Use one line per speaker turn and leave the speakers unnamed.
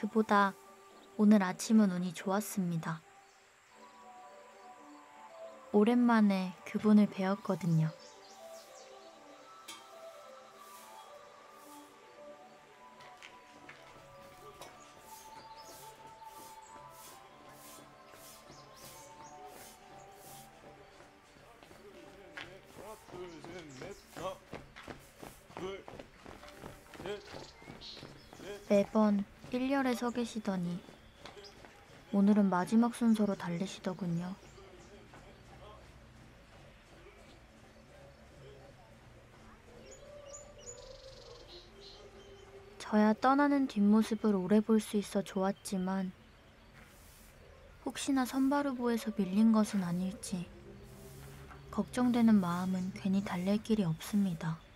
그보다 오늘 아침은 운이 좋았습니다. 오랜만에 그분을 뵈었거든요.
하나, 둘, 셋, 넷, 하나, 둘, 셋, 넷.
매번 1열에 서 계시더니 오늘은 마지막 순서로 달리시더군요. 저야 떠나는 뒷모습을 오래 볼 수 있어 좋았지만 혹시나 선발 후보에서 밀린 것은 아닐지 걱정되는 마음은 괜히 달랠 길이 없습니다.